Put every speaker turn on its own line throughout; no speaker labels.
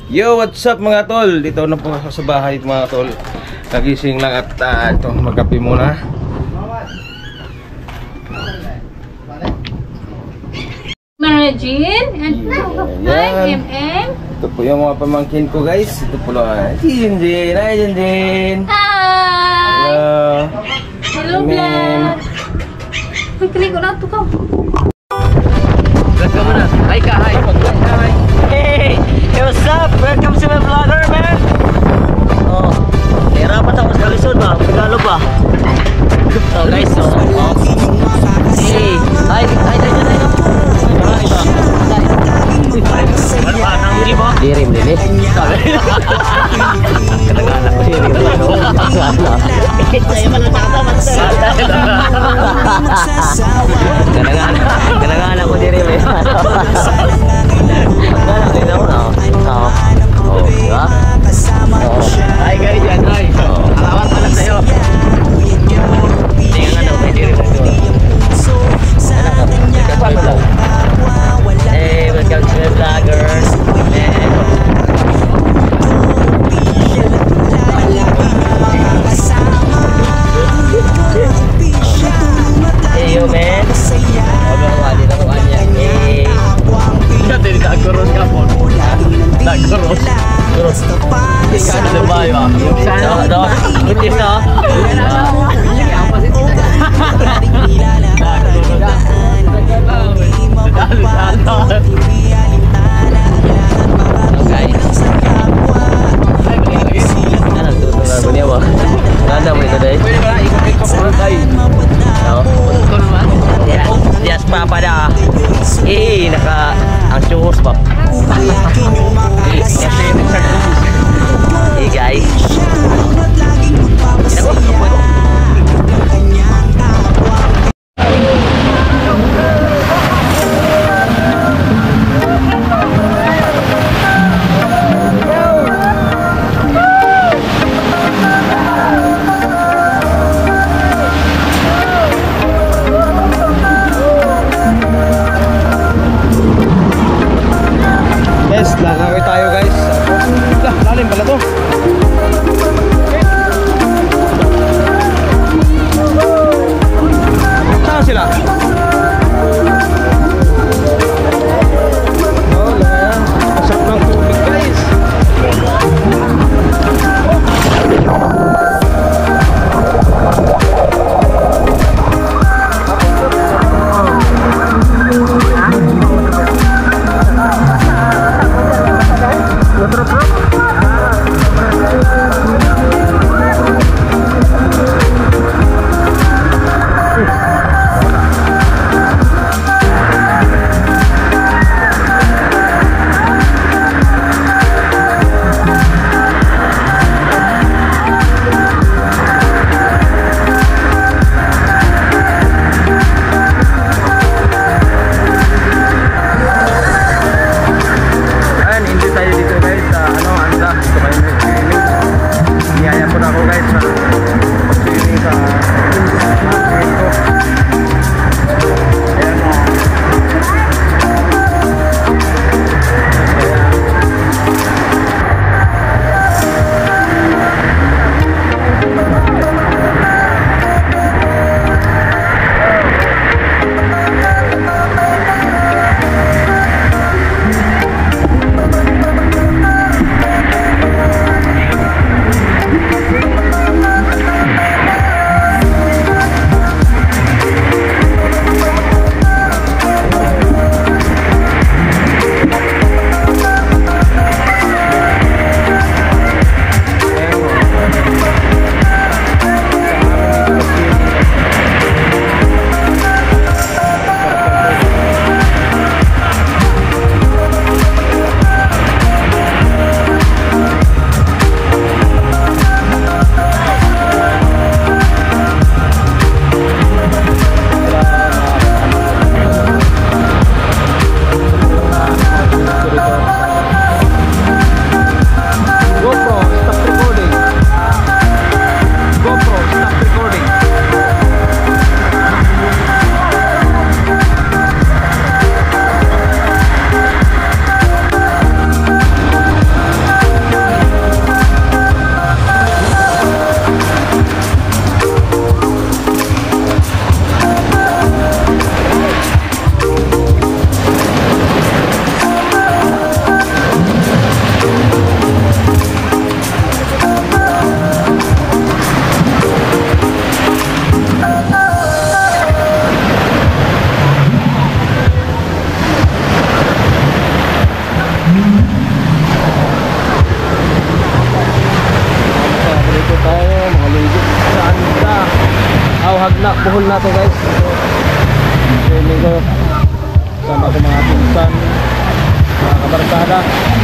Yo, what's up mga tol? Dito na po ako sa bahay mga tol. Nagising lang at ito, magkape muna.
Marajin and hi, MM.
Ito po yung mga pamangkin ko guys. Ito po lang. Si Jinjin. Hi Jinjin.
Hi.
Hello.
Hello vlog. Quickly ko na ito ka.
Let's go muna. Hi ka, hi. Hi. Hey, what's up? Welcome to my vlogger, man. Oh, nahirapan ako sa kalisod ba? Tagalog ba? So guys, so hey, hi, hi, hi, hi. Ano ba? Nang hindi mo? Dirim din eh. Kadang-kadang ko siya. Saya man ang tata. Kadang-kadang ko dirim eh. Kadang-kadang din ako na. Oh, diba? Hi guys, yan. Hi. Alawat pala sa'yo. Tingnan nga daw kay dirim. Hey, welcome to the vloggers. Hey, yo, man. Wali na ko anya. Hey. Dati nagkaroon ka po. Nagkaroon. Hindi ka na nabayo ah. Do. Butis na. Nada mo ito dahil? Pwede ba? Ikot ko muna tayo. Yes, papa na. Eh, naka... Ang shoes pa. Eh, guys.
Lalawin tayo guys. Lalim pala to. Magna buhol na to guys. Swimming ko. Sama ko mga pinsan, mga kabarkada.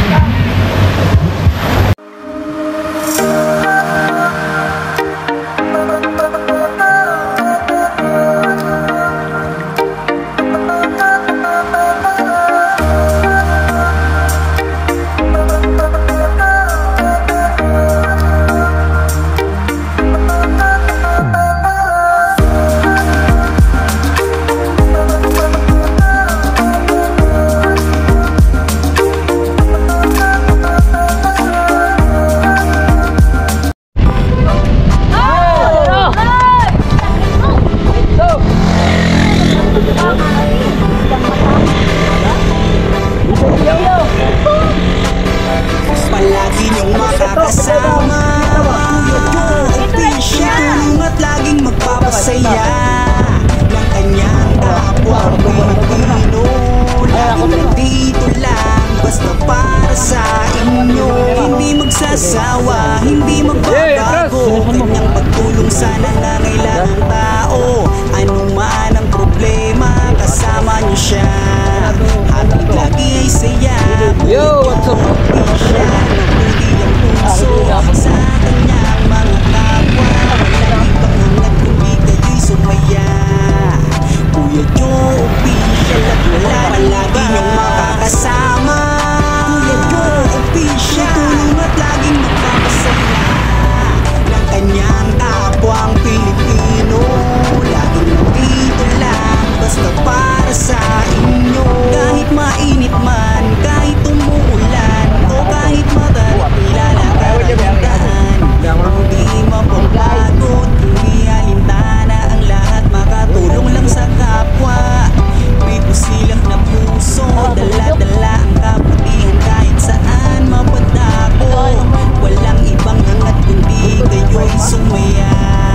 Palagi niyong makakasama Official at laging magpapasaya ng kanyang kapwang Pilipino. Laging nandito lang basta para sa inyo. Hindi magsasawa, hindi magbabago. Kanyang pagtulong sa nangangailangang tao. Ano man ang problema, kasama niyo siya. Hatid lagi ay saya.
Yo, what's up?
Nagbudi ang puso sa kanyang mga kapwa. Walang ibang hangat kundi kayo'y sumaya. Kuya Joe, official at wala palagi niyong makakasama. Kuya Joe, official, tulong at laging magpapasaya ng kanyang kapwang Pilipino. Laging nandito lang basta para sa inyo. Kahit mainit man, kahit umuulan, o kahit matarik nilalakad ang daan, hindi mapapagod, hindi alintana ang lahat, makatulong lang sa kapwa. May pusilak na puso, dala-dala ang kabutihan kahit saan mapadako. Walang ibang hangat kundi kayo'y sumaya.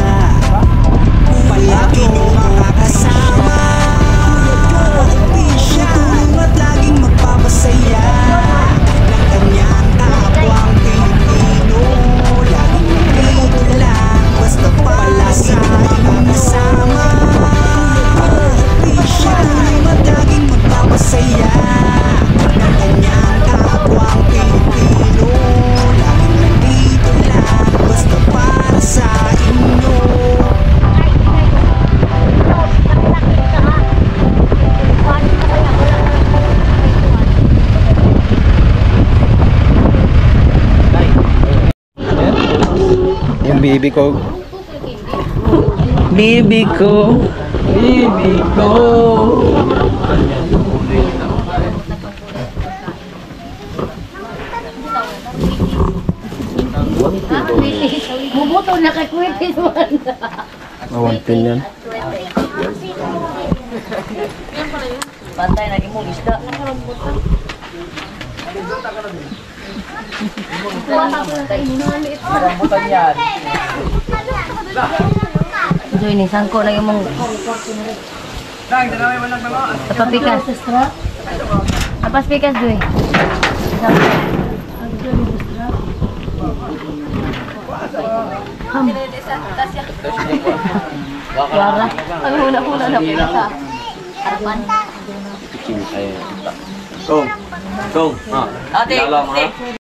Palagi niyong makakasama. Official at laging magpapasaya ng kanyang kapwang Pilipino. Laging nandito lang basta para sa makakasama. Official at laging magpapasaya ng kanyang kapwang Pilipino. Laging nandito lang basta para sa inyo.
Yung baby ko.
Baby ko. Baby ko.
Bubuto na kay Quentin man.
Mawantin yan.
Pantay na imong isda. Rambutan yan.
Joy ni sangko na yung mong papikas. Apas pikas Joy. Wala. Ang huna-huna na po sa harapan.
Ate,